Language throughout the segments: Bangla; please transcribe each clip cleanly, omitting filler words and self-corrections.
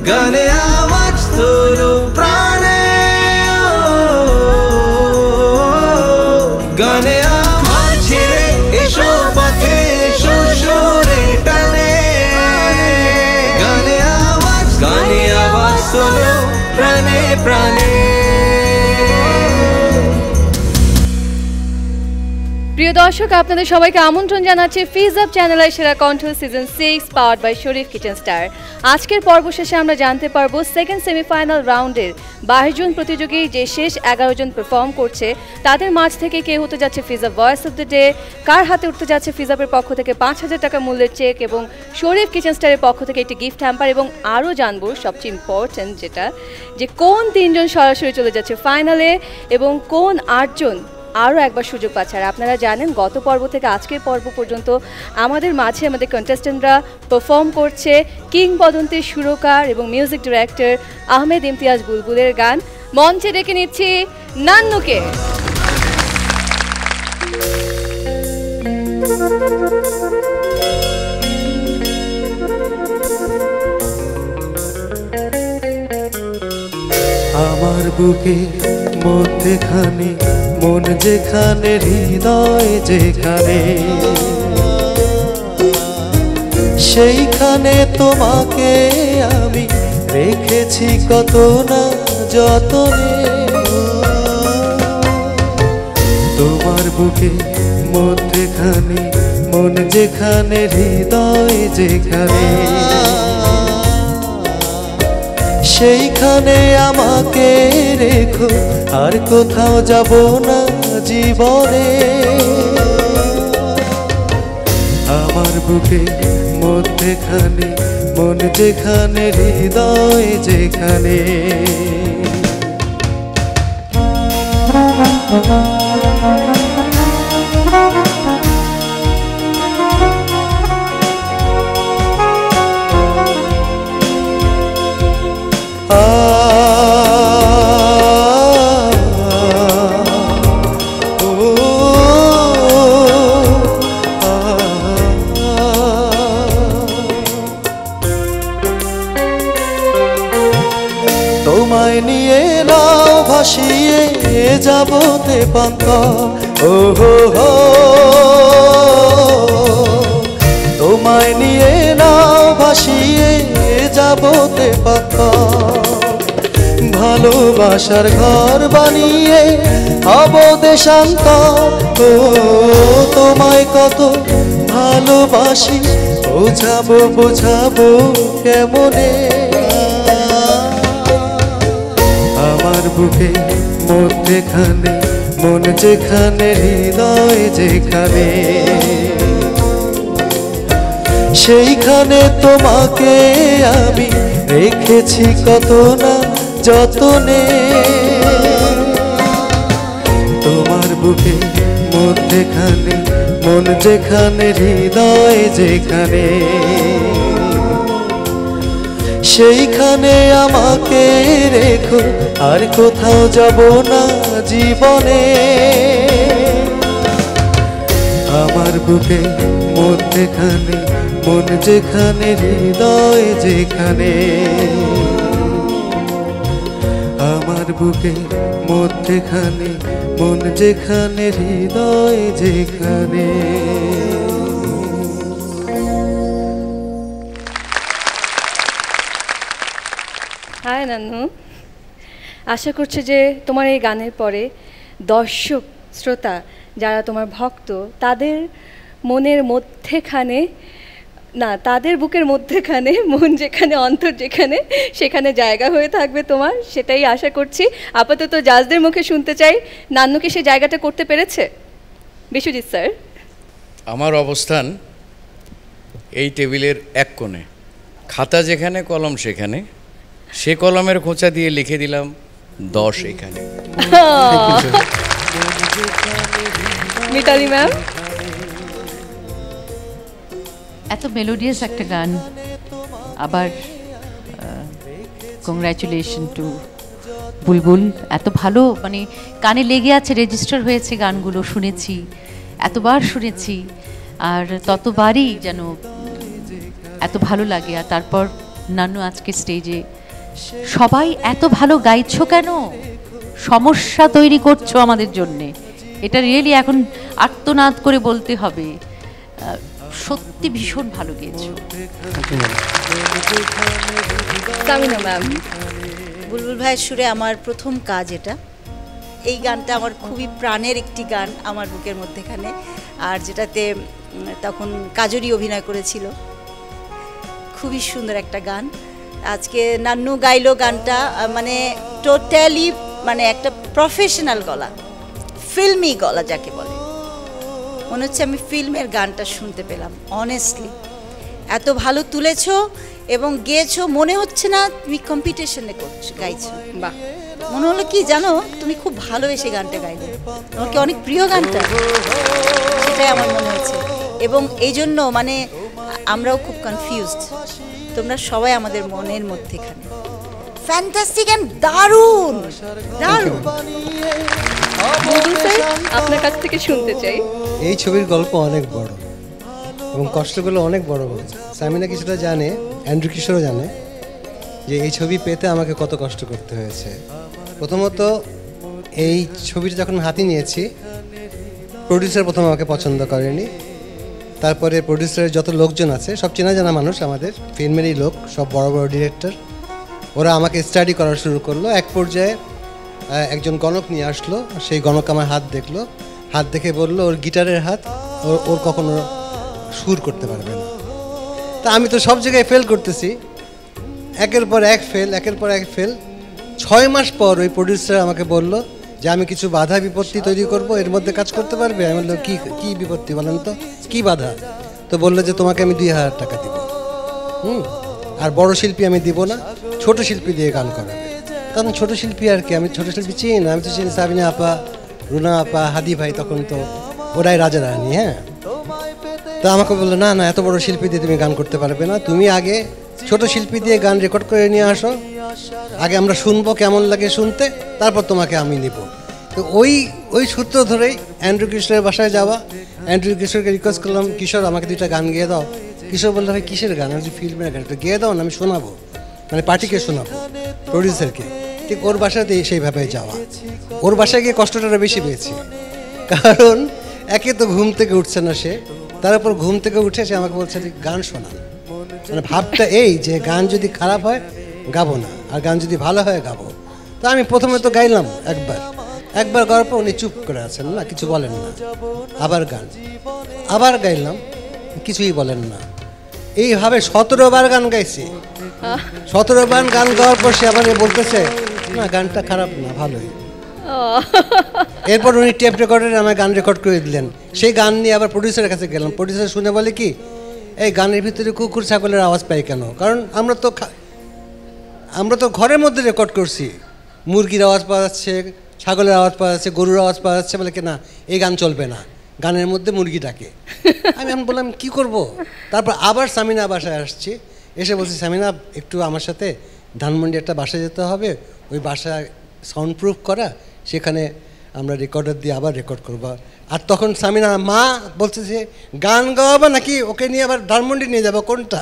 গানে আওয়াজ তোলো প্রাণে, গানে আওয়াজ ছেড়ে এসো পথে, এসো সুরে টানে, গানে আওয়াজ তোলো প্রাণে প্রাণে। প্রিয় দর্শক, আপনাদের সবাইকে আমন্ত্রণ জানাচ্ছি ফিজ আপ চ্যানেলের সেরা কণ্ঠ season 6 powered by Sharif kitchen star. আজকের পর্ব শেষে আমরা জানতে পারবো সেকেন্ড সেমিফাইনাল রাউন্ডের 22 জন প্রতিযোগী যে শেষ 11 জন পারফর্ম করছে তাদের মাঝ থেকে কে হতে যাচ্ছে Fizz Up voice of the day, কার হাতে উঠতে যাচ্ছে ফিজ আপের পক্ষ থেকে 5000 টাকা মূল্যের চেক এবং শরীফ কিচেন স্টারের পক্ষ থেকে একটি গিফট হ্যাম্পার, এবং আরও জানবো সবচেয়ে ইম্পর্টেন্ট যেটা যে কোন 3 জন সরাসরি চলে যাচ্ছে ফাইনালে এবং কোন 8 জন আরও একবার সুযোগ পাচ্ছে। আর আপনারা জানেন গত পর্ব থেকে আজকের পর্ব পর্যন্ত আমাদের মাঝে আমাদের কন্টেস্টেন্টরা পারফর্ম করছে কিংবদন্তির সুরকার এবং মিউজিক ডিরেক্টর আহমেদ ইমতিয়াজ বুলবুলের গান। মঞ্চে ডেকে নিচ্ছি নান্নুকে। আমার বুকে মধ্যখানে মন যেখানে, হৃদয় যেখানে, সেইখানে তোমাকে আমি রেখেছি কত না যতনে। তোমার বুকে মধ্যখানে মন যেখানে, হৃদয় যেখানে, সেইখানে আমাকে রেখো, আর কোথাও যাব না জীবনে। আমার বুকে মধ্যখানে মন যেখানে, হৃদয় যেখানে। তোমায় নিয়ে নাও ভাসিয়ে যাব তেপান্ত, ও হো হো। তোমায় নিয়ে নাও ভাসিয়ে যাব তেপান্ত, ভালোবাসার ঘর বানিয়ে হব দেশান্তর। ও তোমায় কত ভালোবাসি, বোঝাবো বোঝাবো কেমনে। আমার বুকে মধ্যখানে মন যেখানে, হৃদয় যেখানে, সেইখানে তোমাকে আমি রেখেছি কত না যতনে। তোমার বুকে মধ্যখানে মন যেখানে, হৃদয় যেখানে, সেইখানে আমাকে রেখো, আর কোথাও যাব না জীবনে। আমার বুকে মধ্যখানে মন যেখানে, হৃদয় যেখানে, আমার বুকে মধ্যখানে মন যেখানে, হৃদয় যেখানে। হাই নান্নু, আশা করছি যে তোমার এই গানের পরে দর্শক শ্রোতা যারা তোমার ভক্ত তাদের মনের মধ্যেখানে না, তাদের বুকের মধ্যেখানে মন যেখানে, অন্তর যেখানে, সেখানে জায়গা হয়ে থাকবে তোমার, সেটাই আশা করছি। আপাতত জাজদের মুখে শুনতে চাই নান্নুকে সেই জায়গাটা করতে পেরেছে? বিশ্বজিৎ স্যার। আমার অবস্থান এই টেবিলের এক কোণে, খাতা যেখানে কলম সেখানে, সে কলমের খোঁচা দিয়ে লিখে দিলাম 10 এখানে। মিতালি ম্যাম। এত মেলোডিয়াস একটা গান, আবার কংগ্রাচুলেশন টু বুলবুল। এত ভালো, মানে কানে লেগে আছে, রেজিস্টার হয়েছে গানগুলো, শুনেছি, এতবার শুনেছি, আর ততবারই যেন এত ভালো লাগে। আর তারপর নান্নু আজকে স্টেজে সবাই এত ভালো গাইছো কেন, সমস্যা তৈরি করছো আমাদের জন্যে। এটা রিয়েলি এখন আর্তনাদ করে বলতে হবে, সত্যি ভীষণ ভালো গেয়েছো। তামিনা ম্যাম, বুলবুল ভাইয়ের সুরে আমার প্রথম কাজ এটা। এই গানটা আমার খুবই প্রাণের একটি গান, আমার বুকের মধ্যেখানে, আর যেটাতে তখন কাজরি অভিনয় করেছিল। খুবই সুন্দর একটা গান। আজকে নান্নু গাইলো গানটা, মানে টোটালি মানে একটা প্রফেশনাল গলা, ফিল্মি গলা যাকে বলে। মনে হচ্ছে আমি ফিল্মের গানটা শুনতে পেলাম। অনেস্টলি এত ভালো তুলেছো এবং গেয়েছো, মনে হচ্ছে না তুমি কম্পিটিশনে করছো, গাইছো। বাহ, মনে হলো কি জানো, তুমি খুব ভালোবেসে গানটা গাইলে, তোমাকে অনেক প্রিয় গানটা, সেটাই আমার মনে হয়েছে। এবং এই জন্য মানে আমরাও খুব কনফিউজড, তোমরা সবাই আমাদের মনের মধ্যেখানে। ফ্যান্টাস্টিক অ্যান্ড দারুণ দারুণ। বুলবুল স্যার, আপনার কাছ থেকে শুনতে চাই। এই ছবির গল্প অনেক বড় এবং কষ্টগুলো অনেক বড় বড়। সামিনা কিছুটা জানে, অ্যান্ড্রু কিশোরও জানে যে এই ছবি পেতে আমাকে কত কষ্ট করতে হয়েছে। প্রথমত এই ছবিটা যখন হাতে নিয়েছি, প্রডিউসার প্রথম আমাকে পছন্দ করেনি। তারপরে প্রডিউসারের যত লোকজন আছে সব চেনা জানা মানুষ, আমাদের ফিল্মেরই লোক, সব বড় বড় ডিরেক্টর, ওরা আমাকে স্টাডি করা শুরু করলো। এক পর্যায়ে একজন গণক নিয়ে আসলো, সেই গণক আমার হাত দেখলো, হাত দেখে বললো ওর গিটারের হাত, ওর কখনো সুর করতে পারবে না। তা আমি তো সব জায়গায় ফেল করতেছি, একের পর এক ফেল, একের পর এক ফেল। 6 মাস পর ওই প্রডিউসার আমাকে বলল যে আমি কিছু বাধা বিপত্তি তৈরি করব, এর মধ্যে কাজ করতে পারবে? আমি বললাম কি বিপত্তি বলেন তো, কি বাধা? তো বললো যে তোমাকে আমি 2000 টাকা দিব, আর বড় শিল্পী আমি দিব না, ছোট শিল্পী দিয়ে গান করাবে। কারণ ছোট শিল্পী আর কি, আমি ছোট শিল্পী চিনি না, আমি তো চিনি সাবিনা আপা, রুনা আপা, হাদি ভাই, তখন তো ওরাই রাজা রানী। হ্যাঁ, তো আমাকে বললো না না, এত বড় শিল্পী দিয়ে তুমি গান করতে পারবে না, তুমি আগে ছোট শিল্পী দিয়ে গান রেকর্ড করে নিয়ে আসো, আগে আমরা শুনবো কেমন লাগে শুনতে, তারপর তোমাকে আমি নিব। তো ওই সূত্র ধরেই অ্যান্ড্রু কিশোরের বাসায় যাওয়া, অ্যান্ড্রু কিশোরকে রিকোয়েস্ট করলাম, কিশোর আমাকে 2টা গান গেয়ে দাও। কিশোর বললো ভাই কিসের গান? আমি ফিল্মের গান, একটু গেয়ে দাও না, আমি শোনাবো, মানে পার্টিকে শোনাবো, প্রডিউসারকে। ঠিক ওর বাসাতে সেইভাবে যাওয়া। ওর বাসায় গিয়ে কষ্টটা বেশি পেয়েছি, কারণ একে তো ঘুম থেকে উঠছে না সে, তার উপর ঘুম থেকে উঠে সে আমাকে বলছে যে গান শোনান। মানে ভাবটা এই যে গান যদি খারাপ হয় গাবো না, আর গান যদি ভালো হয় গাবো। তো আমি প্রথমে তো গাইলাম একবার গাওয়ার পর উনি চুপ করে আছেন না, কিছু বলেন না। আবার গাইলাম, কিছুই বলেন না। এইভাবে 17 বার গান গাইছি। 17 বার গান গাওয়ার পর সে আবার বলতেছে না গানটা খারাপ না, ভালোই। এরপর উনি টেপ রেকর্ডারে আমার গান রেকর্ড করে দিলেন। সেই গান নিয়ে আবার প্রডিউসারের কাছে গেলাম। প্রডিউসার শুনে বলে কি, এই গানের ভিতরে কুকুর ছাগলের আওয়াজ পাই কেন? কারণ আমরা তো ঘরের মধ্যে রেকর্ড করছি, মুরগির আওয়াজ পাওয়া যাচ্ছে, ছাগলের আওয়াজ পাওয়া যাচ্ছে, গরুর আওয়াজ পাওয়া যাচ্ছে, বলে কি না এই গান চলবে না, গানের মধ্যে মুরগি ডাকে। আমি বললাম কি করব? তারপর আবার সামিনা বাসায় আসছি, এসে বলছি সামিনা একটু আমার সাথে ধানমন্ডি একটা বাসায় যেতে হবে, ওই বাসায় সাউন্ড প্রুফ করা, সেখানে আমরা রেকর্ডার দিয়ে আবার রেকর্ড করবো। আর তখন সামিনা মা বলছে যে গান গাওয়াবো নাকি ওকে নিয়ে আবার ধানমন্ডি নিয়ে যাবো, কোনটা?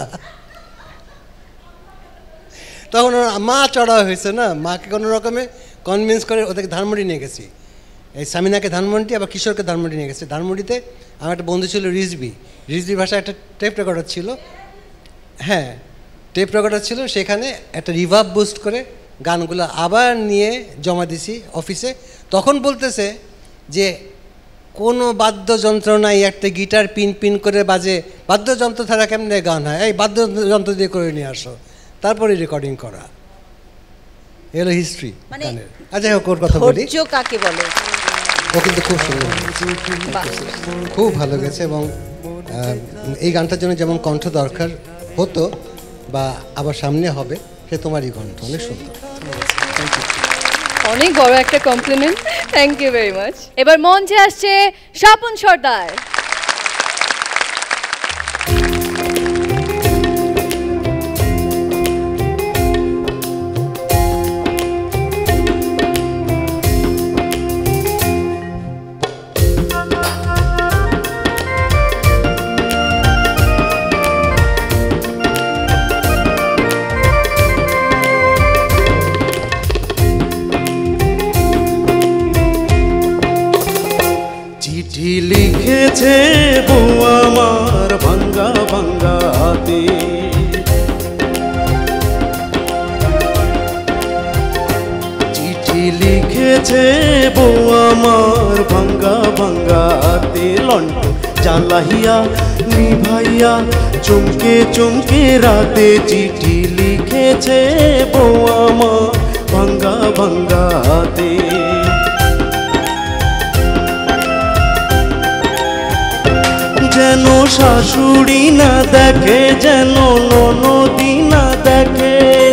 তখন মা চড়া হয়েছে না, মাকে কোনো রকমে কনভিন্স করে ওদেরকে ধানমন্ডি নিয়ে গেছি। এই সামিনাকে ধানমন্ডি, আবার কিশোরকে ধানমন্ডি নিয়ে গেছি। ধানমন্ডিতে আমার একটা বন্ধু ছিল রিজবি ভাষায় একটা টেপ রেকর্ডার ছিল। হ্যাঁ, টেপ রেকর্ডার ছিল, সেখানে একটা রিভার্ব বুস্ট করে গানগুলো আবার নিয়ে জমা দিছি অফিসে। তখন বলতেছে যে কোনো বাদ্যযন্ত্র নাই, একটা গিটার পিন পিন করে বাজে, বাদ্যযন্ত্র ছাড়া কেমনে গান হয়, এই বাদ্যযন্ত্র দিয়ে করে নিয়ে আসো, তারপরে রেকর্ডিং করা। এলো হিস্ট্রি গানের। আচ্ছা হোক, ওর কথা বলি, কাকে বলে, ও কিন্তু খুব সুন্দর, খুব ভালো গেছে। এবং এই গানটার জন্য যেমন কণ্ঠ দরকার হতো বা আবার সামনে হবে, সে তোমারই কণ্ঠ অনেক সুন্দর। অনেক বড় একটা compliment, thank you very much. এবার মঞ্চে আসছে স্বপন সর্দার। ভাঙ্গা ভাঙ্গা হাতে। চিঠি লিখেছে বউ আমার ভাঙ্গা ভাঙ্গা হাতে, লন্ঠন জ্বালাইয়া নিভাইয়া চমকে চমকে রাতে। চিঠি লিখেছে বউ আমার ভাঙ্গা ভাঙ্গা হাতে। যেন শাশুড়ি না দেখে, যেন ননদি না দেখে,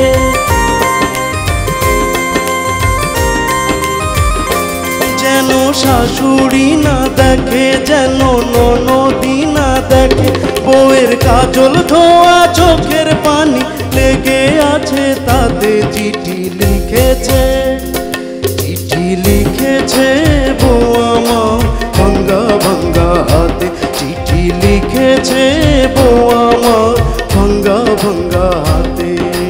যেন শাশুড়ি না দেখে, যেন ননদি না দেখে। বউয়ের কাজল ধোয়া চোখের পানি লেগে আছে তাতে। চিঠি লিখেছে, চিঠি লিখেছে বউ আমার ভাঙ্গা ভাঙ্গা হাতে। চিঠি লিখেছে বউ আমার ভাঙ্গা ভাঙ্গা হাতে।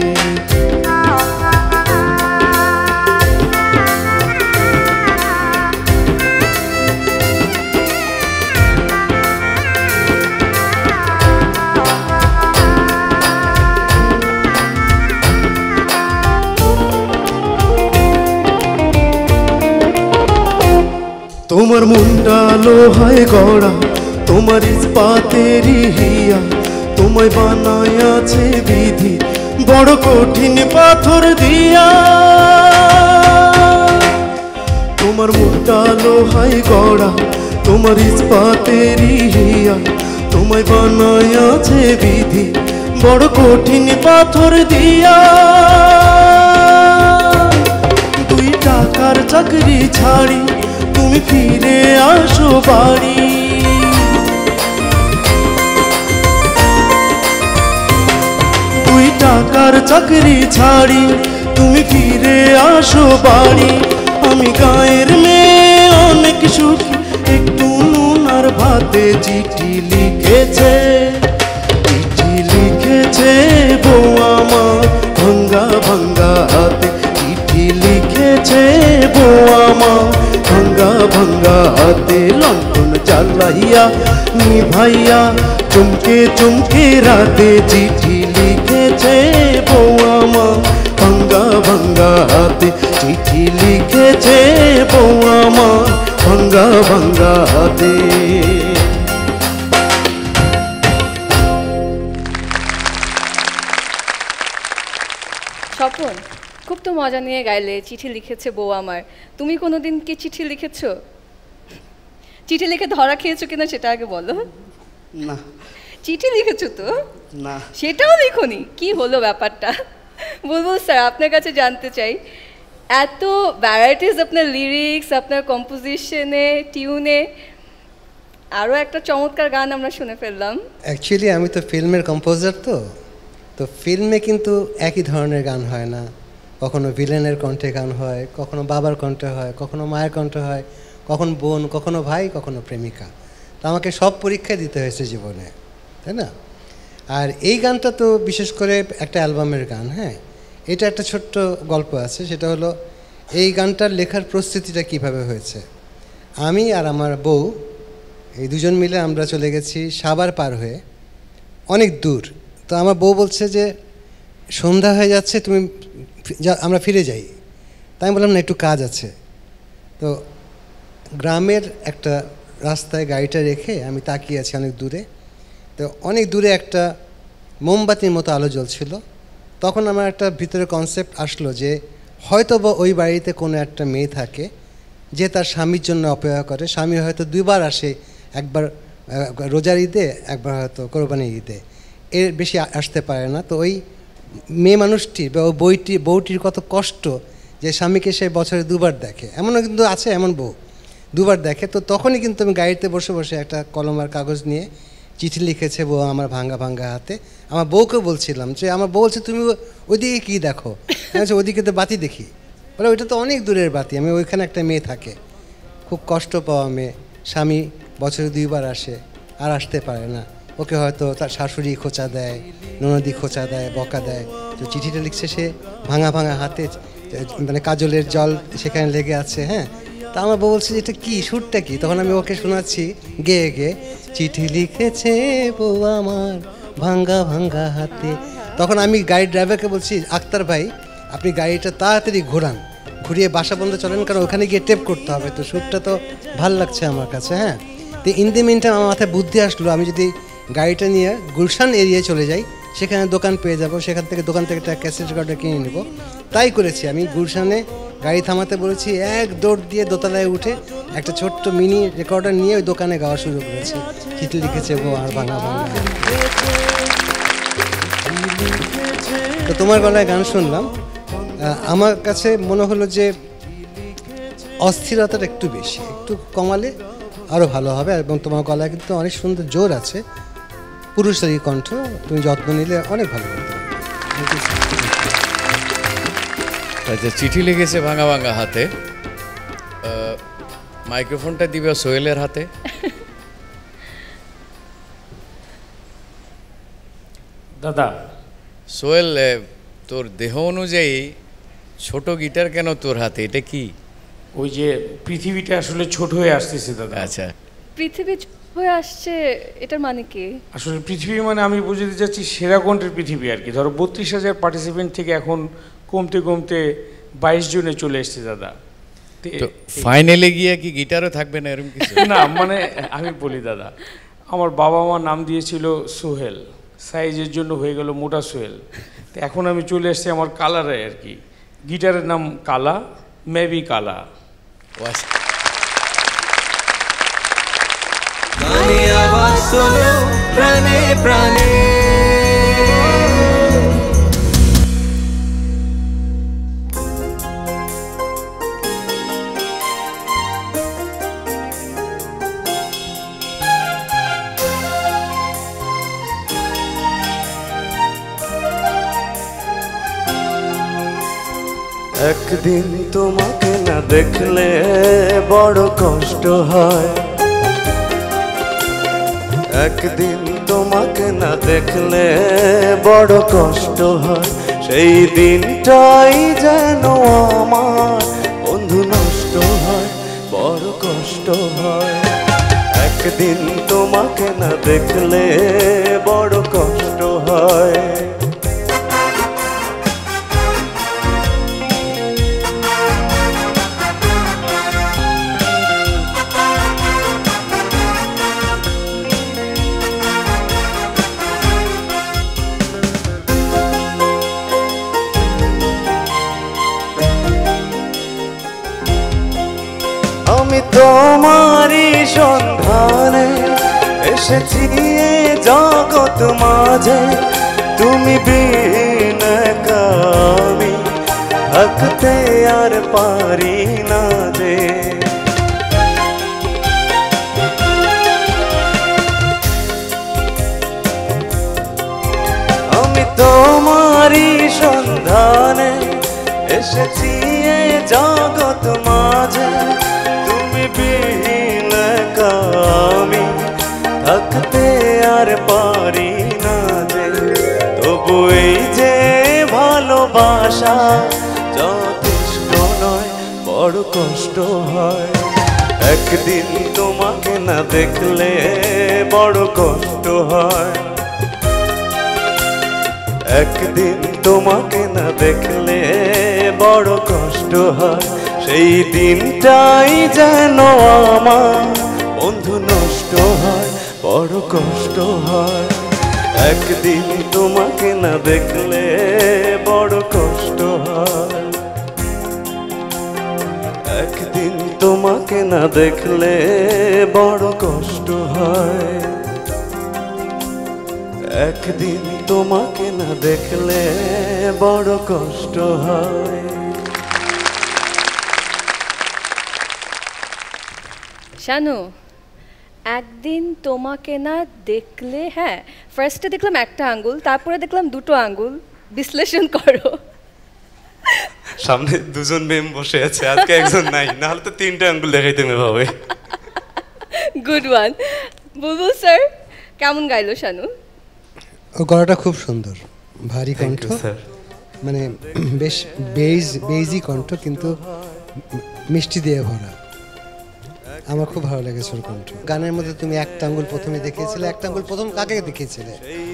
তোমার মুন্ডা লোহায় গড়া, তোমার ইস্পাতেরই হিয়া, তোমায় বানায় আছে বিধি বড় কঠিন পাথর দিয়া। তোমার মুন্ডা লোহায় গড়া, তোমার ইস্পাতেরই হিয়া, তোমায় বানায় আছে বিধি বড় কঠিন পাথর দিয়া। 2 টাকার চাকরি ছাড়ি তুমি ফিরে আসো বাড়ি। 2 টাকার চাকরি ছাড়ি তুমি ফিরে আসো বাড়ি। আমি গায়ের মেয়ে অনেক সুখী, একটু নুন আর ভাতে। চিঠি লিখেছে, চিঠি লিখেছে বউ আমার ভাঙ্গা ভাঙ্গা হাতে। চিঠি লিখেছে বউ আমার ভাঙ্গা ভাঙ্গা হাতে। লন্ঠন জ্বালাইয়া নিভাইয়া চমকে চমকে রাতে। চিঠি লিখেছে বউ আমার ভাঙ্গা ভাঙ্গা হাতে। চিঠি লিখেছে বউ আমার ভাঙ্গা ভাঙ্গা হাতে। স্বপন, খুব তো মজা নিয়ে গাইলে চিঠি লিখেছে বউ আমার। তুমি কোনোদিন কি চিঠি লিখেছো? চিঠি লিখে ধরা খেয়েছো কিনা সেটা আগে বলো। না। চিঠি লিখেছো তো? না। সেটাও লিখোনি? কি হলো ব্যাপারটা? বুলবুল স্যার, আপনার কাছে জানতে চাই, এত ভ্যারাইটিস আপনার লিরিক্স, আপনার কম্পোজিশনে, টিউনে, আরও একটা চমৎকার গান আমরা শুনে ফেললাম। অ্যাকচুয়ালি আমি তো ফিল্মের কম্পোজার, তো ফিল্মে কিন্তু একই ধরনের গান হয় না। কখনো ভিলেনের কণ্ঠে গান হয়, কখনো বাবার কণ্ঠে হয়, কখনো মায়ের কণ্ঠে হয়, কখনো বোন, কখনো ভাই, কখনো প্রেমিকা। তো আমাকে সব পরীক্ষা দিতে হয়েছে জীবনে, তাই না? আর এই গানটা তো বিশেষ করে একটা অ্যালবামের গান। হ্যাঁ, এটা একটা ছোট্ট গল্প আছে, সেটা হলো এই গানটার লেখার প্রস্তুতিটা কিভাবে হয়েছে। আমি আর আমার বউ এই দুজন মিলে আমরা চলে গেছি সাভার পার হয়ে অনেক দূর। তো আমার বউ বলছে যে সন্ধ্যা হয়ে যাচ্ছে, তুমি আমরা ফিরে যাই। তাই আমি বললাম না, একটু কাজ আছে। তো গ্রামের একটা রাস্তায় গাড়িটা রেখে আমি তাকিয়ে আছি অনেক দূরে। তো অনেক দূরে একটা মোমবাতির মতো আলো জ্বলছিল। তখন আমার একটা ভিতরে কনসেপ্ট আসলো যে হয়তো বা ওই বাড়িতে কোনো একটা মেয়ে থাকে যে তার স্বামীর জন্য অপেক্ষা করে। স্বামী হয়তো 2 বার আসে, একবার রোজার ঈদে, একবার হয়তো কোরবানির ঈদে, এর বেশি আসতে পারে না। তো ওই মেয়ে মানুষটির বা ওই বউটির কত কষ্ট যে স্বামীকে সে বছরে 2 বার দেখে। এমনও কিন্তু আছে, এমন বউ 2 বার দেখে। তো তখনই কিন্তু আমি গাড়িতে বসে বসে একটা কলম আর কাগজ নিয়ে চিঠি লিখেছে বউ আমার ভাঙ্গা ভাঙ্গা হাতে। আমার বউকে বলছিলাম যে, আমার বউ বলছে তুমি ওইদিকে কী দেখো? আমি বলছি ওইদিকে তো বাতি দেখি। বলে ওইটা তো অনেক দূরের বাতি। আমি ওইখানে একটা মেয়ে থাকে, খুব কষ্ট পাওয়া মেয়ে, স্বামী বছরে 2 বার আসে, আর আসতে পারে না। ওকে হয়তো তার শাশুড়ি খোঁচা দেয়, ননদি খোঁচা দেয়, বকা দেয়। তো চিঠিটা লিখছে সে ভাঙা ভাঙা হাতে, মানে কাজলের জল সেখানে লেগে আছে। হ্যাঁ, তা আমার বউ বলছে যে এটা কি, সুরটা কি? তখন আমি ওকে শোনাচ্ছি গেয়ে গেয়ে, চিঠি লিখেছে বউ আমার ভাঙ্গা ভাঙ্গা হাতে। তখন আমি গাড়ি ড্রাইভারকে বলছি, আক্তার ভাই আপনি গাড়িটা তাড়াতাড়ি ঘোরান, ঘুরিয়ে বাসা বন্ধ চলেন, কারণ ওখানে গিয়ে টেপ করতে হবে, তো সুরটা তো ভাল লাগছে আমার কাছে। হ্যাঁ, তো ইন দি মিন টাইম আমার মাথায় বুদ্ধি আসলো, আমি যদি গাড়িটা নিয়ে গুলশান এরিয়ায় চলে যাই, সেখানে দোকান পেয়ে যাব, সেখান থেকে দোকান থেকে একটা ক্যাসেট রেকর্ডার কিনে নেব। তাই করেছি, আমি গুলশানে গাড়ি থামাতে বলেছি, এক দৌড় দিয়ে দোতলায় উঠে একটা ছোট্ট মিনি রেকর্ডার নিয়ে ওই দোকানে গাওয়া শুরু করেছি, চিঠি লিখেছে বউ আর ভাঙা ভাঙা। তো তোমার গলায় গান শুনলাম, আমার কাছে মনে হলো যে অস্থিরতাটা একটু বেশি, একটু কমালে আরও ভালো হবে। এবং তোমার গলায় কিন্তু অনেক সুন্দর জোর আছে, পুরুষেরই কণ্ঠ, তুমি যত্ন নিলে অনেক ভালো হবে। আচ্ছা, চিঠি লিখেছে ভাঙা ভাঙা হাতে, মাইক্রোফোনটা দিবে সোহেলের হাতে। দাদা সোহেল, তোর দেহ অনুযায়ী ছোট গিটার কেন তোর হাতে, এটা কি? ওই যে পৃথিবীটা আসলে ছোট হয়ে আসতেছে দাদা। আচ্ছা, পৃথিবী হয়ে আসছে, এটার মানে কি? আসলে পৃথিবী মানে আমি বুঝতে চাচ্ছি সেরা কণ্ঠের পৃথিবী আর কি। ধরো 32,000 পার্টিসিপেন্ট থেকে এখন কমতে কমতে 22 জনে চলে এসছে দাদা। তো ফাইনালে গিয়ে কি গিটারও থাকবে না এরকম কিছু? না মানে আমি বলি দাদা, আমার বাবা মা নাম দিয়েছিল সোহেল, সাইজের জন্য হয়ে গেল মোটা সোহেল। তো এখন আমি চলে এসেছি আমার কালারে আর কি, গিটারের নাম কালা, মেবি কালা। গানে আওয়াজ শোনো প্রাণে প্রাণে। একদিন তোমাকে না দেখলে বড় কষ্ট হয়, একদিন তোমাকে না দেখলে বড় কষ্ট হয়, সেই দিনটাই যেন আমার বন্ধু নষ্ট হয়, বড় কষ্ট হয়। একদিন তোমাকে না দেখলে বড় কষ্ট হয়। আমি তোমারই সন্ধানে এসেছি জগৎ মাঝে, তুমি বিন একা আমি থাকতে আর পারি না যে। আমি তোমারই সন্ধানে এসেছি জগৎ মাঝে, তুমি বিন একা আমি থাকতে আর পারি না যে। তবু এই যে ভালোবাসা যথেষ্ট নয়, বড় কষ্ট হয়। একদিন তোমাকে না দেখলে বড় কষ্ট হয়, একদিন তোমাকে না দেখলে বড় কষ্ট হয়, সেই দিনটাই যেন আমার বন্ধু নষ্ট হয়, বড় কষ্ট হয়। একদিন তোমাকে না দেখলে বড় কষ্ট হয়, একদিন তোমাকে না দেখলে বড় কষ্ট হয়, একদিন তোমাকে না দেখলে বড় কষ্ট হয়। শানু, একদিন তোমাকে না দেখলে, হ্যাঁ ফার্স্টে দেখলাম একটা আঙ্গুল, তারপরে দেখলাম দুটো আঙ্গুল, বিশ্লেষণ করো। সামনে দুজন মেম বসে আছে, আজকে একজন নাই, নাহলে তো 3টা আঙ্গুল দেখাইতে হবে। Good one. বুলবুল স্যার কেমন গাইলো শানু? ও গলাটা খুব সুন্দর, ভারী কণ্ঠ, মানে বেশ বেজি কণ্ঠ, কিন্তু মিষ্টি দিয়ে ভরা। আমার খুব ভালো লেগেছে ওর কণ্ঠ। গানের মধ্যে তুমি একটা আঙ্গুল প্রথমে দেখিয়েছিলে, একটা আঙ্গুল প্রথম কাকে দেখিয়েছিলে?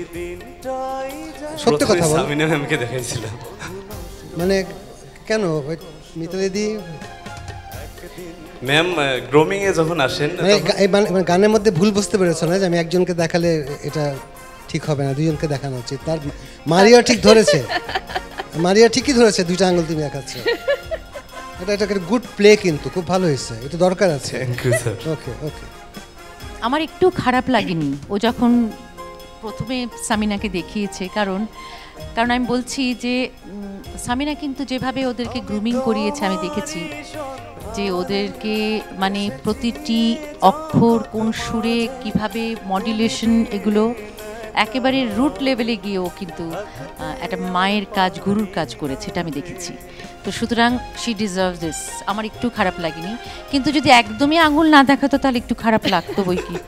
সত্যি কথা বল। সামিনা ম্যামকে দেখাইছিলাম। মানে কেন মিতালিদি ম্যাম গ্রোমিং এ যখন আসেন মানে গানের মধ্যে ভুল বুঝতে পেরেছো না যে আমি একজনকে দেখালে এটা ঠিক হবে না, দুজনকে দেখানো উচিত? তার মারিয়া ঠিক ধরেছে, মারিয়া ঠিকই ধরেছে, দুইটা আঙ্গুল তুমি দেখাচ্ছ। এটা একটা গুড প্লে, কিন্তু খুব ভালো হয়েছে, এটা দরকার আছে। Thank you sir. Okay okay. আমার একটু খারাপ লাগেনি ও যখন প্রথমে সামিনাকে দেখিয়েছে, কারণ আমি বলছি যে সামিনা কিন্তু যেভাবে ওদেরকে গ্রুমিং করিয়েছে আমি দেখেছি, যে ওদেরকে মানে প্রতিটি অক্ষর কোন সুরে কিভাবে মডুলেশন, এগুলো একেবারে রুট লেভেলে গিয়েও কিন্তু একটা মায়ের কাজ, গুরুর কাজ করেছে, এটা আমি দেখেছি। তো সুতরাং শি ডিজার্ভ দিস। আমার একটু খারাপ লাগেনি, কিন্তু যদি একদমই আঙুল না দেখাতো তাহলে একটু খারাপ লাগতো বই কি।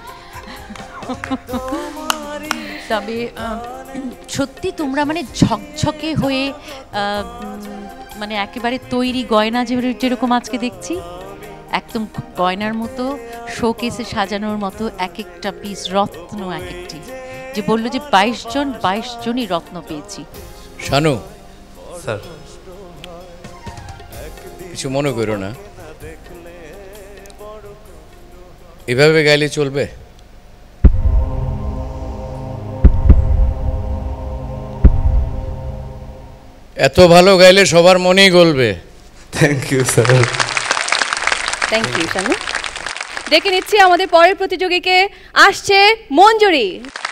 তবে সত্যি তোমরা মানে ঝকঝকে হয়ে মানে একেবারে তৈরি গয়না যেরকম আজকে দেখছি, একদম গয়নার মতো শোকেসে সাজানোর মতো এক একটা পিস রত্ন, এক একটি, যে বললো যে 22 জনই রত্ন পেয়েছি। শানু স্যার, কিছু মনে করো না, এভাবে গাইলে চলবে? এত ভালো গাইলে সবার মনেই গলবে। Thank you sir. Thank you Shanu. ডেকে নিচ্ছি আমাদের পরের প্রতিযোগীকে, আসছে মঞ্জুরি।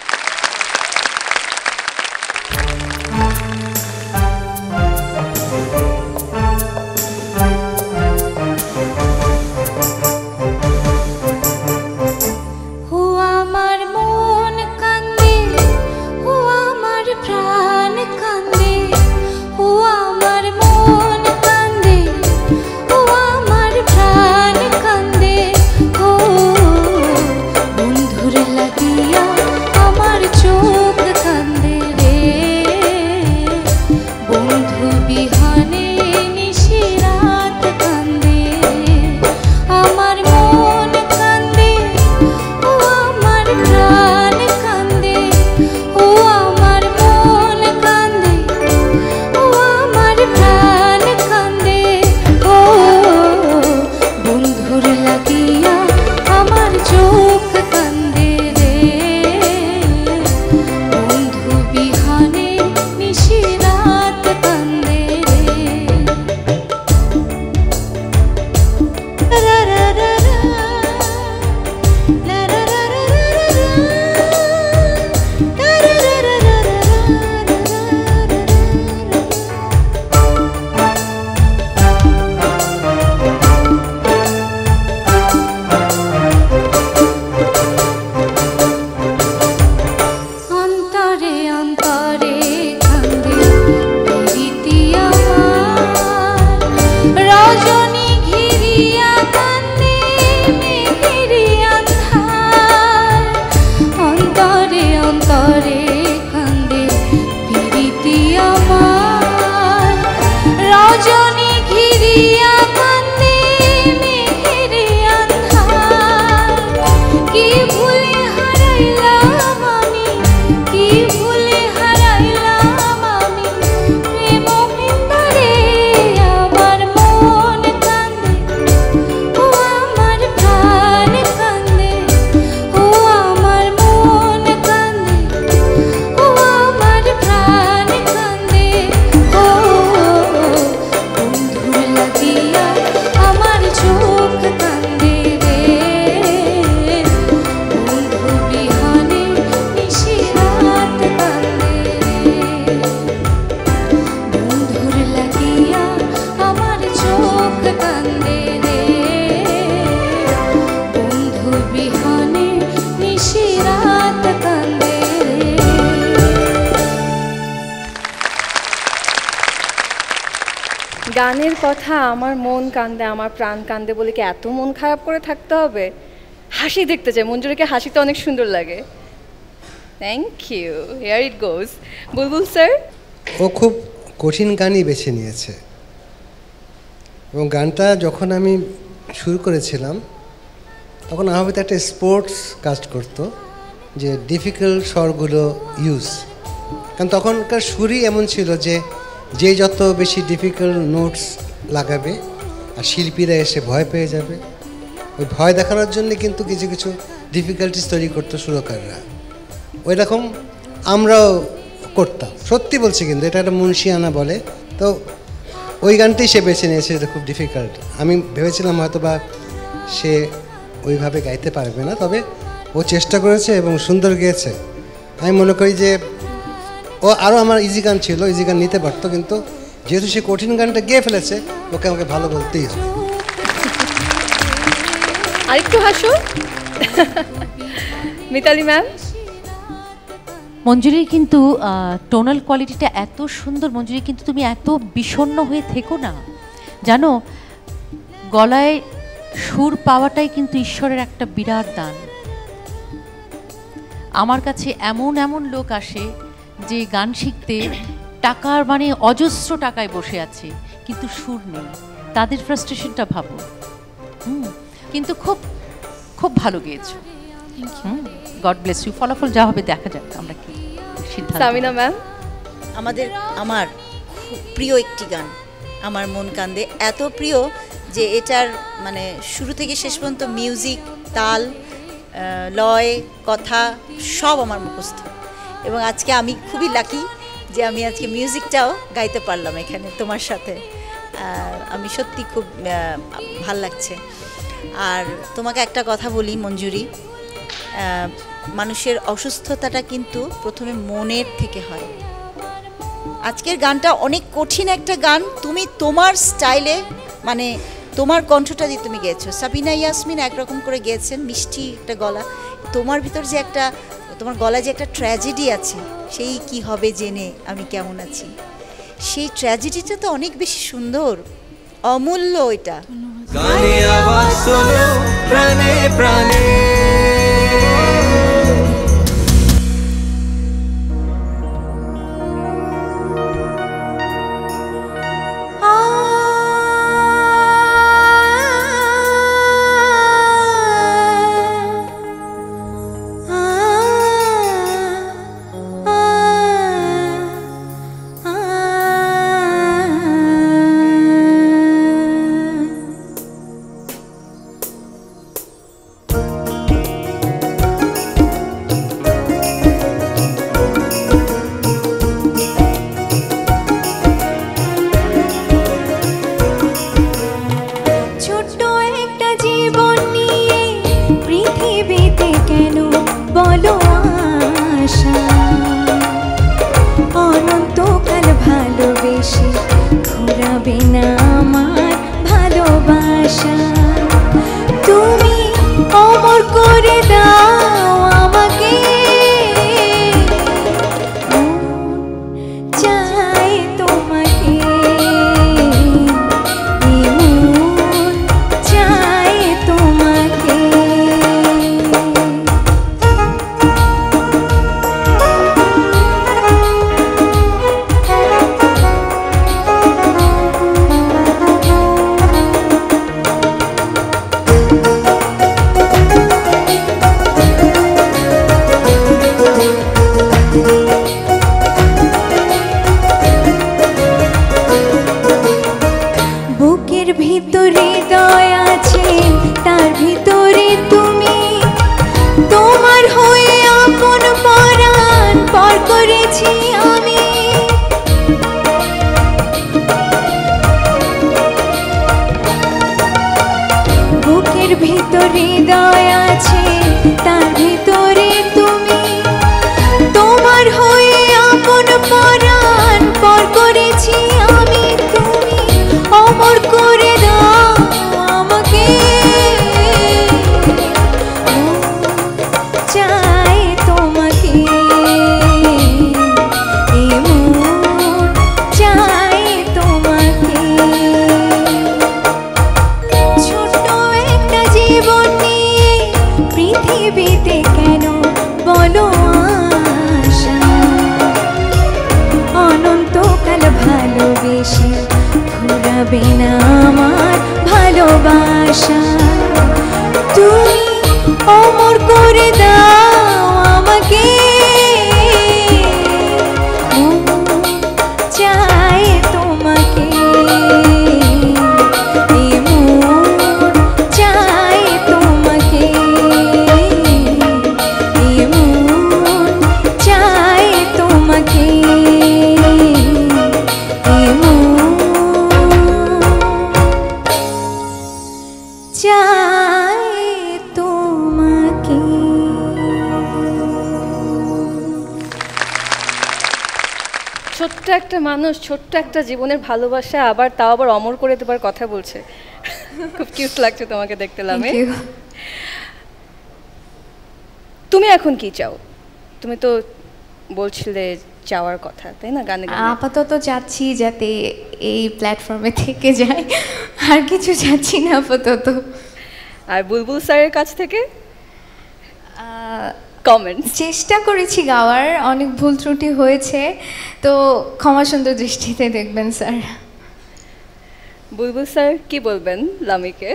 গানের কথা আমার মন কান্দে, আমার প্রাণ কান্দে বলে কি এত মন খারাপ করে থাকতে হবে? হাসি দেখতে চাই, মঞ্জুরিকে হাসিতে অনেক সুন্দর লাগে। Thank you, here it goes. Bulbul sir, ও খুব কঠিন গানই বেছে নিয়েছে, এবং গানটা যখন আমি শুরু করেছিলাম তখন আহমেদ একটা স্পোর্টস কাজ করতো, যে ডিফিকাল্ট স্বরগুলো ইউজ, কারণ তখনকার সুরই এমন ছিল যে যে যত বেশি ডিফিকাল্ট নোটস লাগাবে আর শিল্পীরা এসে ভয় পেয়ে যাবে, ওই ভয় দেখানোর জন্য কিন্তু কিছু কিছু ডিফিকাল্টিস তৈরি করতো সুরকাররা। ওই রকম আমরাও করতাম, সত্যি বলছি, কিন্তু এটা একটা মুন্সিয়ানা বলে। তো ওই গানটাই সে বেছে নিয়েছে, এটা খুব ডিফিকাল্ট। আমি ভেবেছিলাম হয়তো বা সে ওইভাবে গাইতে পারবে না, তবে ও চেষ্টা করেছে এবং সুন্দর গেয়েছে। আমি মনে করি যে ও আরও আমার ইজি গান ছিল, ইজি গান নিতে পারতো, কিন্তু যেহেতু সে কঠিন গানটা গেয়ে ফেলেছে, ওকে আমাকে ভালো বলতেই হবে। আরেকটু হাসো মিতালি ম্যাম। মঞ্জুরির কিন্তু টোনাল কোয়ালিটিটা এত সুন্দর। মঞ্জুরি, কিন্তু তুমি এত বিষণ্ণ হয়ে থেকো না, জানো গলায় সুর পাওয়াটাই কিন্তু ঈশ্বরের একটা বিরাট দান। আমার কাছে এমন এমন লোক আসে যে গান শিখতে টাকার মানে অজস্র টাকায় বসে আছে, কিন্তু সুর নেই। তাদের ফ্রাস্ট্রেশনটা ভাবো। কিন্তু খুব খুব ভালো গেয়েছো। God bless you. ফলাফল যা হবে দেখা যাক আমরা কি সিদ্ধান্ত। সামিনা ম্যাম। আমার খুব প্রিয় একটি গান, আমার মন কান্দে, এত প্রিয় যে এটার মানে শুরু থেকে শেষ পর্যন্ত মিউজিক, তাল, লয়, কথা সব আমার মুখস্থ। এবং আজকে আমি খুবই লাকি যে আমি আজকে মিউজিকটাও গাইতে পারলাম এখানে তোমার সাথে। আমি সত্যি খুব ভাল লাগছে। আর তোমাকে একটা কথা বলি মঞ্জুরি, মানুষের অসুস্থতাটা কিন্তু প্রথমে মনের থেকে হয়। আজকের গানটা অনেক কঠিন একটা গান, তুমি তোমার স্টাইলে মানে তোমার কণ্ঠটা দিয়ে তুমি গেয়েছো। সাবিনা ইয়াসমিন একরকম করে গেয়েছেন, মিষ্টি একটা গলা। তোমার ভিতর যে একটা, তোমার গলায় যে একটা ট্র্যাজেডি আছে, সেই কি হবে জেনে আমি কেমন আছি, সেই ট্র্যাজেডিটা তো অনেক বেশি সুন্দর, অমূল্য। এটা গানে আওয়াজ শোনো প্রাণে প্রাণে। ঘুরাবে না আমার ভালোবাসা, তুমি ছোট্ট একটা মানুষ, ছোট্ট একটা জীবনের ভালোবাসা, আবার তাও আবার অমর করে দেবার কথা বলছে। খুব কিউট লাগছে তোমাকে দেখতে লামি। তুমি এখন কি চাও? তুমি তো বলছিলে চাওয়ার কথা, তাই না? গানে আপাতত চাচ্ছি যাতে এই প্ল্যাটফর্মে থেকে যায়, আর কিছু চাচ্ছি না আপাতত। আর বুলবুল স্যারের কাছ থেকে কমেন্ট? চেষ্টা করেছি গাওয়ার, অনেক ভুল ত্রুটি হয়েছে, তো ক্ষমা সুন্দর দৃষ্টিতে দেখবেন স্যার। বুলবুল স্যার কি বলবেন লামিকে?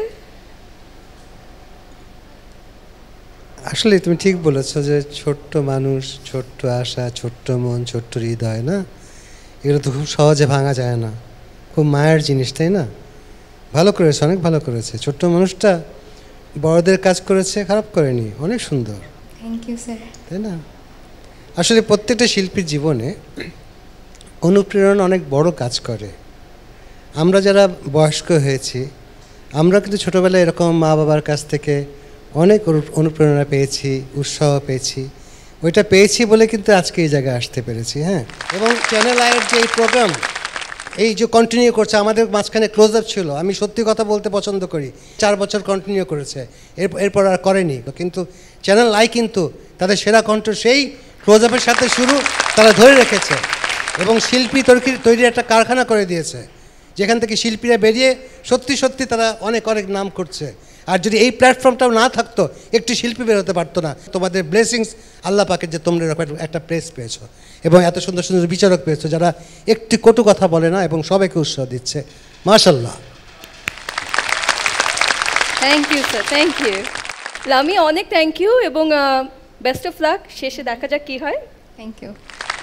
আসলে তুমি ঠিক বলেছো যে ছোট্ট মানুষ, ছোট্ট আশা, ছোট্ট মন, ছোট্ট হৃদয়, না এগুলো তো খুব সহজে ভাঙা যায় না, খুব মায়ের জিনিস, তাই না? ভালো করেছে, অনেক ভালো করেছে। ছোট্ট মানুষটা বড়দের কাজ করেছে, খারাপ করেনি, অনেক সুন্দর। Thank you sir. তাই না? আসলে প্রত্যেকটা শিল্পীর জীবনে অনুপ্রেরণা অনেক বড় কাজ করে। আমরা যারা বয়স্ক হয়েছি, আমরা কিন্তু ছোটোবেলায় এরকম মা বাবার কাছ থেকে অনেক অনুপ্রেরণা পেয়েছি, উৎসাহ পেয়েছি। ওইটা পেয়েছি বলে কিন্তু আজকে এই জায়গায় আসতে পেরেছি। হ্যাঁ, এবং চ্যানেল আইয়ের যে এই প্রোগ্রাম এই যে কন্টিনিউ করছে, আমাদের মাঝখানে ক্লোজ আপ ছিল, আমি সত্যি কথা বলতে পছন্দ করি, 4 বছর কন্টিনিউ করেছে, এরপর আর করেনি। কিন্তু চ্যানেল আই কিন্তু তাদের সেরা কণ্ঠ সেই ক্লোজ আপের সাথে শুরু তারা ধরে রেখেছে, এবং শিল্পী তৈরির একটা কারখানা করে দিয়েছে, যেখান থেকে শিল্পীরা বেরিয়ে সত্যি সত্যি তারা অনেক অনেক নাম করছে। আর যদি এই প্ল্যাটফর্মটাও না থাকতো, একটি শিল্পী বের হতে পারতো না। তোমাদের ব্লেসিংস আল্লাহ পাকের, যে তোমরা এরকম একটা প্রেস পেয়েছো এবং এত সুন্দর সুন্দর বিচারক পেয়েছো যারা একটি কটু কথা বলে না এবং সবাইকে উৎসাহ দিচ্ছে। মাশাআল্লাহ। Thank you sir, thank you Lami, অনেক থ্যাংক ইউ, এবং বেস্ট অফ লাক। শেষে দেখা যাক কি হয়। Thank you.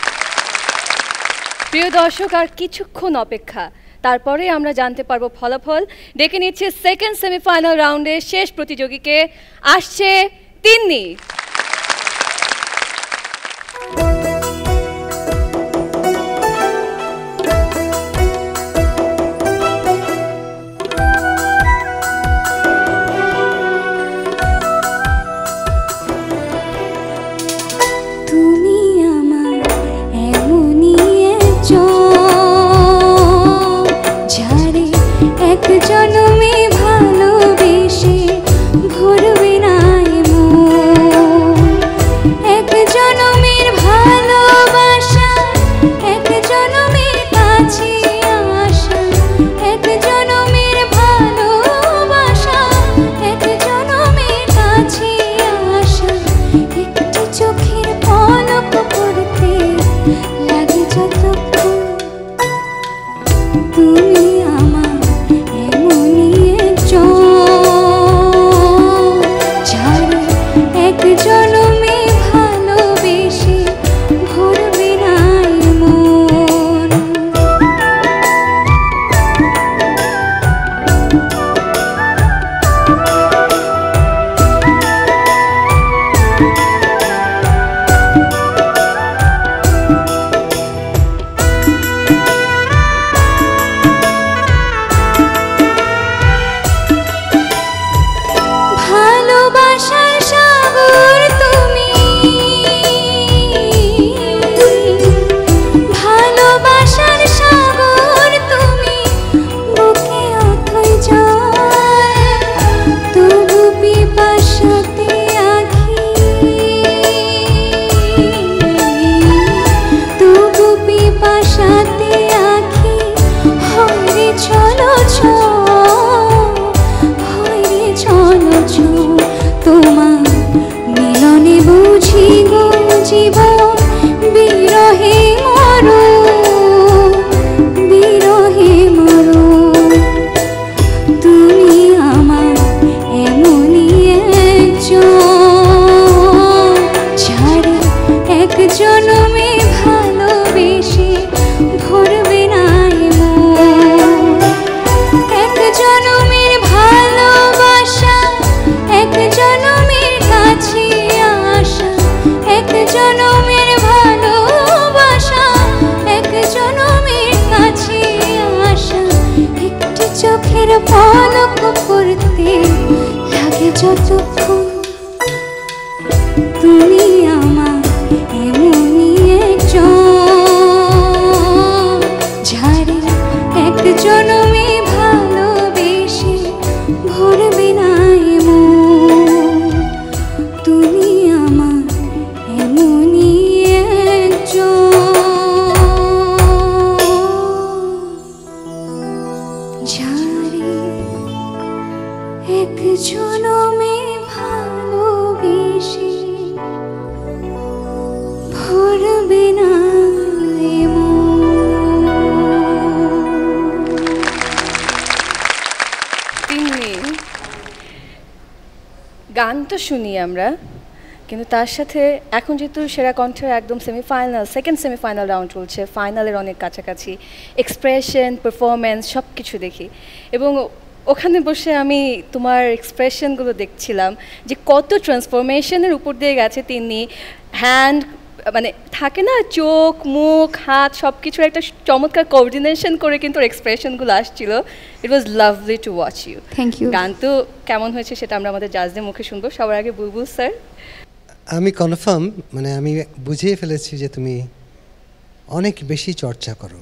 প্রিয় দর্শক, আর কিছুক্ষণ অপেক্ষা, তারপরে আমরা জানতে পারবো ফলাফল। ডেকে নিচ্ছে সেকেন্ড সেমিফাইনাল রাউন্ডে শেষ প্রতিযোগীকে। আসছে তিন্নি। তুমি আমার এমনই একজন, যারে এক জনমে ভালোবেসে ভরবে না মন। এক জনমের ভালোবাসা, এক জনমের কাছে আসা, এক জনমের ভালোবাসা, এক জনমের কাছে আসা। একটি চোখের পলক পড়তে লাগে যতক্ষণ, তুমি আমার এমনই একজন, যারে এক জনমে ভালোবেসে ভরবে না মন। ভালোবাসার সাগর তুমি, ভালোবাসার সাগর তুমি, বুকে অথই জল, তবু পিপাসাতে আঁখি, তবু পিপাসাতে আঁখি। হরে চলো হরে চলো তোমার মিলনে বুঝি গো জীবন, বিরহে মরো, বিরহে মরো। তুমি আমার এমনই একজন, যারে এক জনমে ভালোবেসে ভরবে না মন। এক জনমের ভালোবাসা, এক জনমের কাছে আসা, এক জনমের ভালোবাসা, এক জনমের কাছে আসা। একটি চোখের পলক পড়তে লাগে যতক্ষণ, তুমি আমার এমনই একজন, জনমে ভালোবেসে ভরবে না এমন, তুমি আমার এমনই যারে এক জনমে ভালোবেসে ভরবে না গান তো শুনি আমরা, কিন্তু তার সাথে এখন যেহেতু সেরা কণ্ঠের একদম সেকেন্ড সেমিফাইনাল রাউন্ড চলছে, ফাইনালের অনেক কাছাকাছি, এক্সপ্রেশন, পারফরমেন্স সব কিছু দেখি, এবং ওখানে বসে আমি তোমার এক্সপ্রেশনগুলো দেখছিলাম যে কত ট্রান্সফরমেশনের উপর দিয়ে গেছে তিনি। হ্যান্ড মানে থাকে না, চোখ মুখ হাত সব কিছুর একটা চমৎকার কোঅর্ডিনেশন করে কিন্তু এক্সপ্রেশনগুলো আসছিল। It was lovely to watch you. Thank you. গান তো কেমন হয়েছে সেটা আমরা আমাদের জাজদের মুখে শুনবো। সবার আগে বুলবুল স্যার। আমি কনফার্ম, মানে আমি বুঝিয়ে ফেলেছি যে তুমি অনেক বেশি চর্চা করো,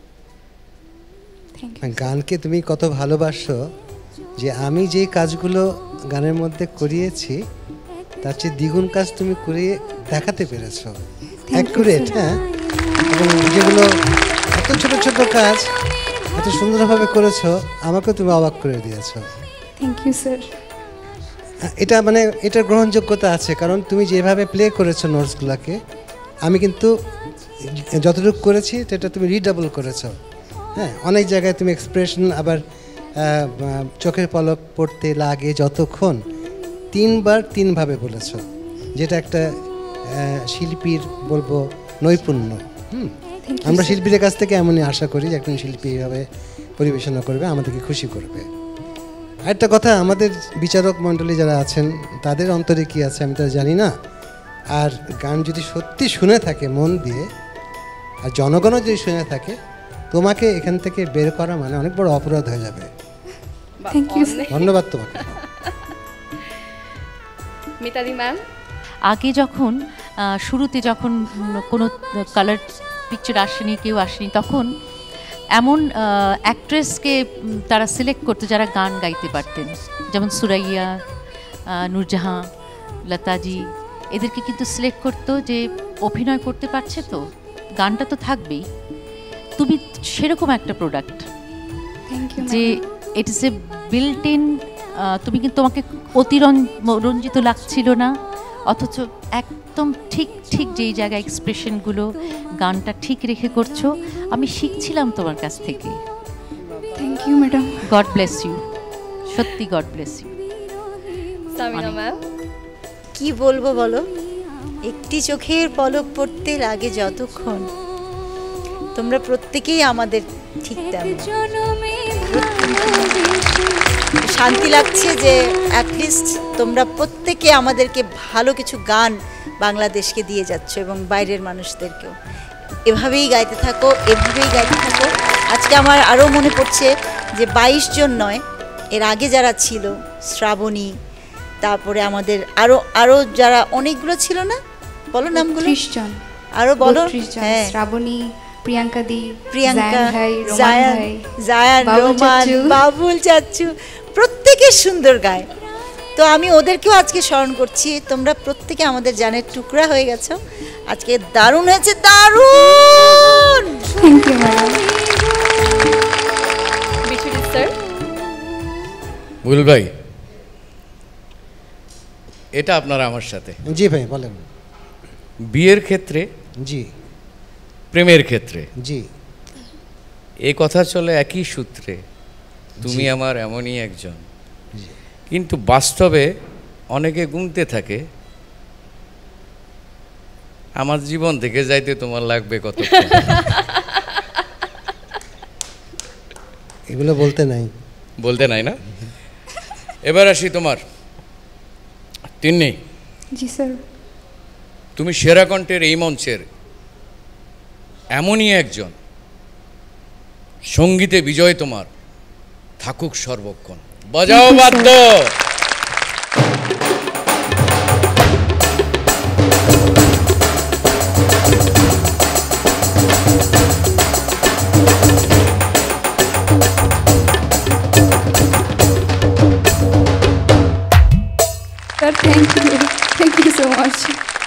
গানকে তুমি কত ভালোবাসো, যে আমি যে কাজগুলো গানের মধ্যে করিয়েছি তার চেয়ে দ্বিগুণ কাজ তুমি করিয়ে দেখাতে পেরেছো, অ্যাকুরেট। হ্যাঁ, এবং যেগুলো এত ছোট ছোট কাজ এত সুন্দরভাবে করেছো, আমাকেও তুমি অবাক করে দিয়েছো। Thank you sir. এটা মানে এটার গ্রহণযোগ্যতা আছে, কারণ তুমি যেভাবে প্লে করেছো নোটসগুলোকে, আমি কিন্তু যতটুকু করেছি সেটা তুমি রিডাবল করেছো। হ্যাঁ, অনেক জায়গায় তুমি এক্সপ্রেশন, আবার চোখের পলক পড়তে লাগে যতক্ষণ, 3 বার 3 ভাবে বলেছো, যেটা একটা শিল্পীর বলবো নৈপুণ্য। আমরা শিল্পীদের কাছ থেকে এমনই আশা করি যে একজন শিল্পী এইভাবে পরিবেশনা করবে, আমাদেরকে খুশি করবে। আরেকটা কথা, আমাদের বিচারক মণ্ডলী যারা আছেন তাদের অন্তরে কি আছে আমি তো জানি না, আর গান যদি সত্যি শুনে থাকে মন দিয়ে, আর জনগণও যদি শুনে থাকে, তোমাকে এখান থেকে বের করা মানে অনেক বড় অপরাধ হয়ে যাবে। Thank you. ধন্যবাদ তোমাকে। মিতালি ম্যাম। আগে যখন শুরুতে যখন কোনো কালার পিকচার আসেনি, কেউ আসেনি, তখন এমন অ্যাক্ট্রেসকে তারা সিলেক্ট করতো যারা গান গাইতে পারতেন, যেমন সুরাইয়া, নূরজাহান, লতাজি, এদেরকে কিন্তু সিলেক্ট করতো যে অভিনয় করতে পারছে তো, গানটা তো থাকবেই। তুমি সেরকম একটা প্রোডাক্ট যে ইট ইস এ বিল্ট ইন, তুমি কিন্তু তোমাকে অতিরঞ্জিত লাগছিল না, অথচ একদম ঠিক ঠিক যেই জায়গায় এক্সপ্রেশনগুলো, গানটা ঠিক রেখে করছো। আমি শিখছিলাম তোমার কাছ থেকে। Thank you madam. God bless you, সত্যি God bless you. Samina ma'am. কি বলবো বলো, একটি চোখের পলক পড়তে লাগে যতক্ষণ, তোমরা প্রত্যেকেই আমাদের ঠিক তেমন। শান্তি লাগছে যে অ্যাটলিস্ট তোমরা প্রত্যেকে আমাদেরকে ভালো কিছু গান বাংলাদেশকে দিয়ে যাচ্ছ, এবং বাইরের মানুষদেরকেও। এভাবেই গাইতে থাকো, এভাবেই গাইতে থাকো। আজকে আমার আরও মনে পড়ছে যে 22 জন নয়, এর আগে যারা ছিল, শ্রাবণী, তারপরে আমাদের আরও যারা অনেকগুলো ছিল না, বলো নামগুলো। 30 জন। আরও বলো। হ্যাঁ, শ্রাবণী, প্রিয়াঙ্কা দি, প্রিয়াঙ্কা, জায়ান, রোমান, বাবুল চাচ্চু, প্রত্যেকে সুন্দর গায়। তো আমি ওদেরকেও আজকে স্মরণ করছি। তোমরা প্রত্যেকে আমাদের জানের টুকরা হয়ে গেছো। আজকে দারুণ হয়েছে, দারুণ। Thank you madam. Biswajit sir. Bul ভাই, এটা আপনারা আমার সাথে। জি ভাই বলেন। বিয়ের ক্ষেত্রে, জি, প্রেমের ক্ষেত্রে, জি, এই কথা চলে একই সূত্রে, তুমি আমার এমনই একজন। কিন্তু বাস্তবে অনেকে গুনতে থাকে, আমার জীবন থেকে যাইতে তোমার লাগবে কত। এগুলো বলতে নাই না। এবার আসি তোমার তিন্নি। জি স্যার। তুমি সেরা কণ্ঠের এই মঞ্চের এমনই একজন, সঙ্গীতে বিজয় তোমার থাকুক সর্বক্ষণ। বাজাও বাদ্য।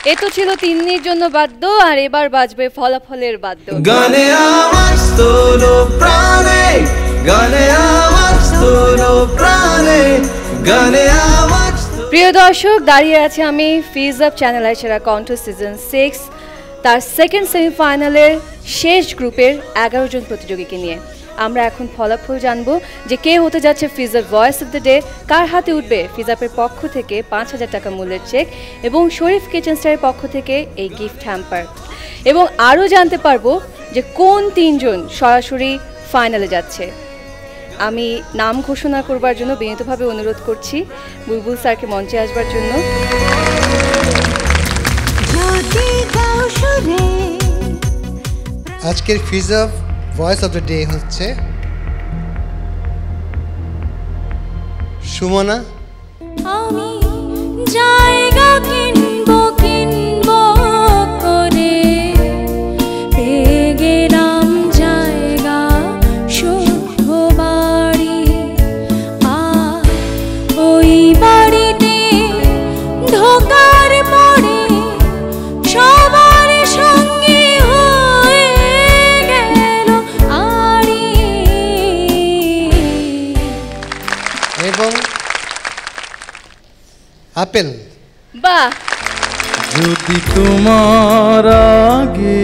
এ তো ছিল তিন্নির জন্য বাদ্য, আর এবার বাজবে ফলাফলের বাদ্য। গানে আওয়াজ তোলো প্রাণে, গানে আওয়াজ তোলো প্রাণে, গানে আওয়াজ। প্রিয় দর্শক, দাঁড়িয়ে আছে আমি ফিজ আপ চ্যানেল সেরা কণ্ঠ সিজন 6 তার সেকেন্ড সেমিফাইনালের শেষ গ্রুপের 11 জন প্রতিযোগীকে নিয়ে। আমরা এখন ফলাফল জানবো যে কে হতে যাচ্ছে Fizz Up voice of the day, কার হাতে উঠবে ফিজ আপের পক্ষ থেকে 5,000 টাকা মূল্যের চেক এবং শরীফ কিচেন স্টারের পক্ষ থেকে এই গিফট হ্যাম্পার, এবং আরও জানতে পারবো যে কোন 3 জন সরাসরি ফাইনালে যাচ্ছে। আমি নাম ঘোষণা করবার জন্য বিনীতভাবে অনুরোধ করছি বুলবুল স্যারকে মঞ্চে আসবার জন্য। আজকের Fizz Up voice of the day হচ্ছে সুমনা। আমি জায়গা কিনবো কিনবো করে পেয়ে গেলাম জায়গা শুভ বাড়ি, আর ওই বাড়িতে ঢোকার পরে সবার সঙ্গে হয়ে গেল আড়ি। এবং আপেল। বাহ, যদি তোমার আগে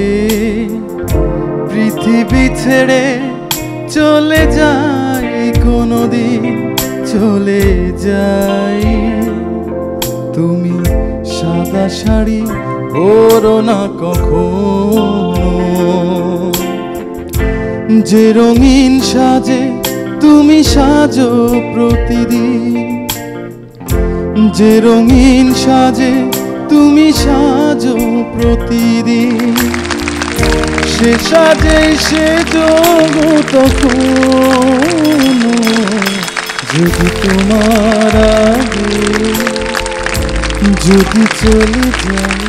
পৃথিবী ছেড়ে চলে যাই, কোনোদিন চলে যাই, তুমি সাদা শাড়ি পরো না কখনো, যে রঙিন সাজে তুমি সাজো প্রতিদিন, যে রঙিন সাজে তুমি সাজো প্রতিদিন, সে সাজে সে জগৎ যদি তোমার আগে যদি চলে যাই।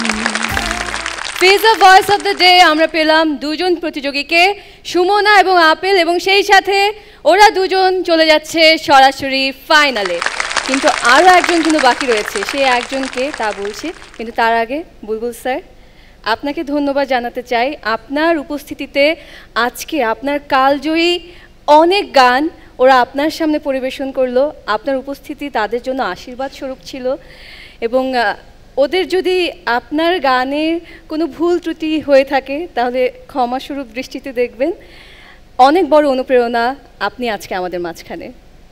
Fizz Up voice of the day আমরা পেলাম 2 জন প্রতিযোগীকে, সুমনা এবং আপেল, এবং সেই সাথে ওরা 2 জন চলে যাচ্ছে সরাসরি ফাইনালে। কিন্তু আরও একজন কিন্তু বাকি রয়েছে, সেই একজনকে তা বলছি, কিন্তু তার আগে বুলবুল স্যার আপনাকে ধন্যবাদ জানাতে চাই। আপনার উপস্থিতিতে আজকে আপনার কালজয়ী অনেক গান ওরা আপনার সামনে পরিবেশন করলো, আপনার উপস্থিতি তাদের জন্য আশীর্বাদ স্বরূপ ছিল, এবং ওদের যদি আপনার গানের কোনো ভুল ত্রুটি হয়ে থাকে তাহলে ক্ষমাস্বরূপ দৃষ্টিতে দেখবেন। অনেক বড় অনুপ্রেরণা আপনি আজকে আমাদের মাঝখানে।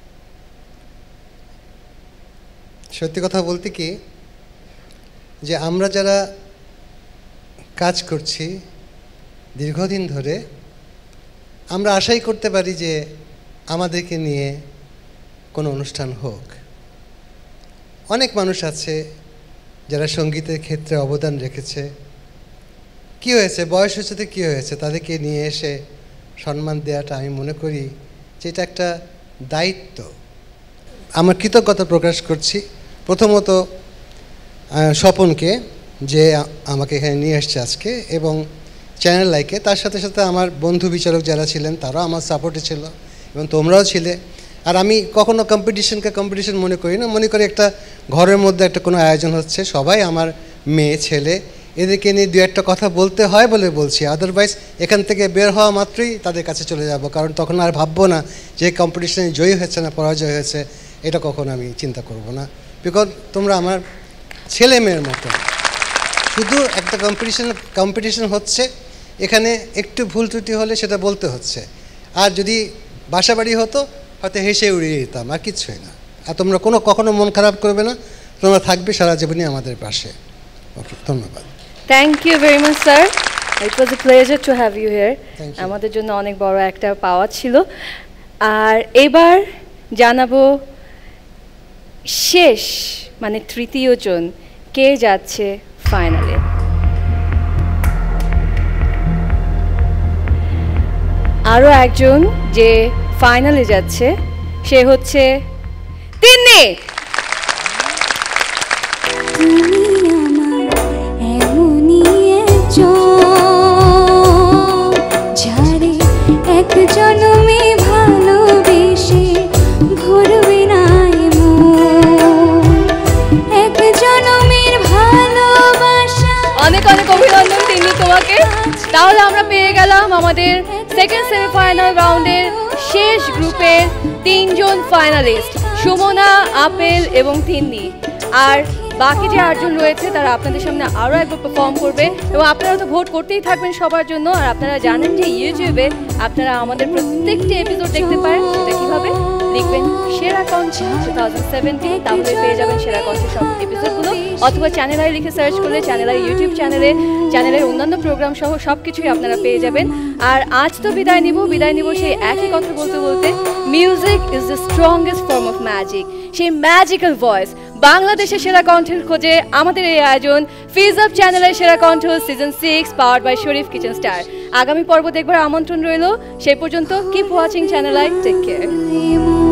সত্যি কথা বলতে কি, যে আমরা যারা কাজ করছি দীর্ঘদিন ধরে, আমরা আশাই করতে পারি যে আমাদেরকে নিয়ে কোনো অনুষ্ঠান হোক। অনেক মানুষ আছে যারা সঙ্গীতের ক্ষেত্রে অবদান রেখেছে, কি হয়েছে, বয়স হয়েছে তো কী হয়েছে, তাদেরকে নিয়ে এসে সম্মান দেওয়াটা আমি মনে করি যে এটা একটা দায়িত্ব। আমার কৃতজ্ঞতা প্রকাশ করছি প্রথমত স্বপনকে, যে আমাকে এখানে নিয়ে আসছে আজকে, এবং চ্যানেল লাইকে, তার সাথে সাথে আমার বন্ধু বিচারক যারা ছিলেন তারাও আমার সাপোর্টে ছিল, এবং তোমরাও ছিলে। আর আমি কখনো কম্পিটিশনকে কম্পিটিশন মনে করি না, মনে করি একটা ঘরের মধ্যে একটা কোনো আয়োজন হচ্ছে, সবাই আমার মেয়ে ছেলে, এদেরকে নিয়ে 2-1টা কথা বলতে হয় বলে বলছি, আদারওয়াইজ এখান থেকে বের হওয়া মাত্রই তাদের কাছে চলে যাব, কারণ তখন আর ভাববো না যে কম্পিটিশনে জয়ী হয়েছে না পরাজয় হয়েছে, এটা কখনো আমি চিন্তা করব না, বিকজ তোমরা আমার ছেলে মেয়ের মতো। শুধু একটা কম্পিটিশন হচ্ছে, এখানে একটু ভুল ত্রুটি হলে সেটা বলতে হচ্ছে, আর যদি বাসাবাড়ি হতো হয়তো হেসে উড়িয়ে দিতাম, আর কিচ্ছুই না। আর তোমরা কখনো মন খারাপ করবে না, তোমরা থাকবে সারা জীবনই আমাদের পাশে। ওকে, ধন্যবাদ। Thank you very much sir, it was a pleasure to have you here. আমাদের জন্য অনেক বড় একটা পাওয়া ছিল। আর এবার জানাবো শেষ মানে তৃতীয় জন কে যাচ্ছে ফাইনালে। আরও একজন যে ফাইনালে যাচ্ছে সে হচ্ছে তিন্নি। যারে এক জনমে ভালোবেসে ভরবে না এক জনমের ভালোবাসা আমাদের সেকেন্ড সেমিফাইনাল রাউন্ডের শেষ গ্রুপের 3 জন ফাইনালিস্ট, সুমনা, আপেল এবং তিন্নি। আর বাকি যে 8 জন রয়েছে তারা আপনাদের সামনে আরও একবার পারফর্ম করবে এবং আপনারা তো ভোট করতেই থাকবেন সবার জন্য। আর আপনারা জানেন যে ইউটিউবে আপনারা আমাদের প্রত্যেকটি এপিসোড দেখতে পারেন। সেটা কীভাবে লিখবেন সেরা কণ্ঠ 2017, তাহলে পেয়ে যাবেন সেরা কণ্ঠের সব এপিসোডগুলো, অথবা চ্যানেল আই লিখে সার্চ করলে চ্যানেল আই ইউটিউব চ্যানেলের অন্যান্য প্রোগ্রাম সহ সব কিছুই আপনারা পেয়ে যাবেন। আর আজ তো বিদায় নিব সেই একই কথা বলতে বলতে, music is the strongest form of magic. সেই ম্যাজিক্যাল ভয়েস বাংলাদেশের সেরা কণ্ঠের খোঁজে আমাদের এই আয়োজন ফিজ আপ চ্যানেলের সেরা কণ্ঠ season 6 powered by Sharif kitchen star. আগামী পর্ব দেখবার আমন্ত্রণ রইল। সেই পর্যন্ত keep watching Channel i. Take care.